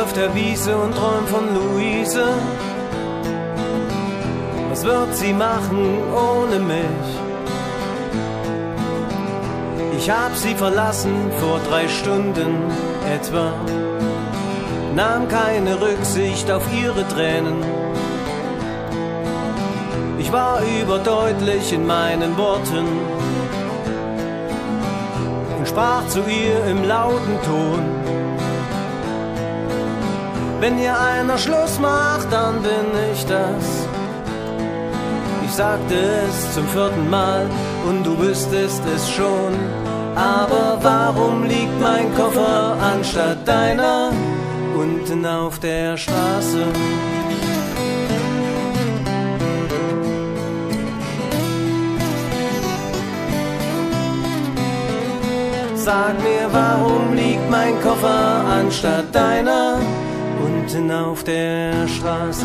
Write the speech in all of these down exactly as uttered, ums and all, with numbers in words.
auf der Wiese und träum von Luise. Was wird sie machen ohne mich? Ich hab sie verlassen vor drei Stunden etwa, nahm keine Rücksicht auf ihre Tränen. Ich war überdeutlich in meinen Worten und sprach zu ihr im lauten Ton: Wenn hier einer Schluss macht, dann bin ich das. Ich sagte es zum vierten Mal und du wüsstest es schon. Aber warum liegt mein Koffer anstatt deiner unten auf der Straße? Sag mir, warum liegt mein Koffer anstatt deiner unten auf der Straße?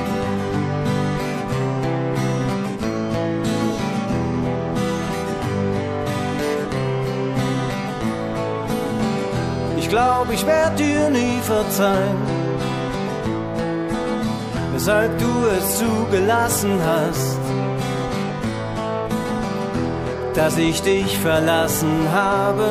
Ich glaub, ich werd dir nie verzeihen, weshalb du es zugelassen hast, dass ich dich verlassen habe.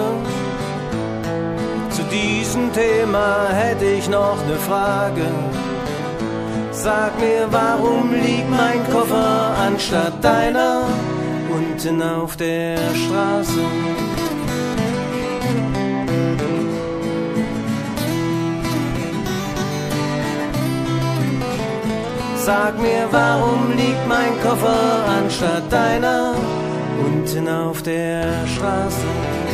Zu diesem Thema hätte ich noch ne Frage. Sag mir, warum liegt mein Koffer anstatt deiner unten auf der Straße? Sag mir, warum liegt mein Koffer anstatt deiner unten auf der Straße?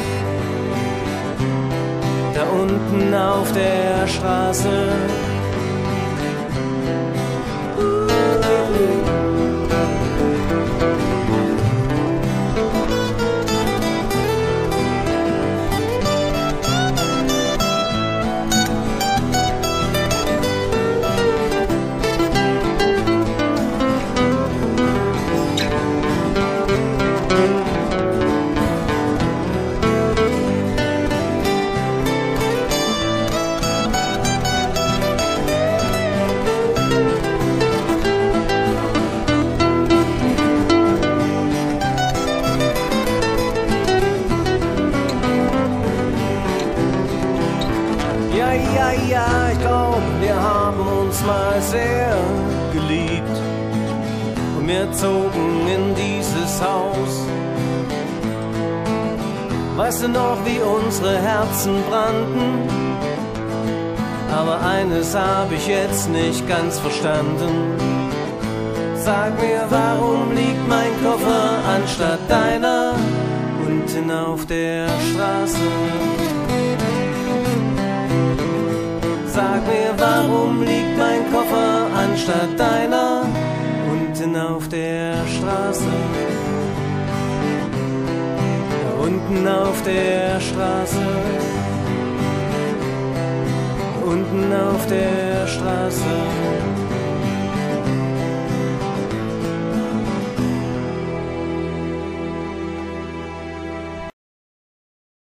Da unten auf der Straße. Ja, ja, ja, ich glaub, wir haben uns mal sehr geliebt und wir zogen in dieses Haus. Weißt du noch, wie unsere Herzen brannten? Aber eines hab ich jetzt nicht ganz verstanden. Sag mir, warum liegt mein Koffer anstatt deiner unten auf der Straße? Sag mir, warum liegt mein Koffer anstatt deiner unten auf der Straße? Da unten auf der Straße. Unten auf der Straße.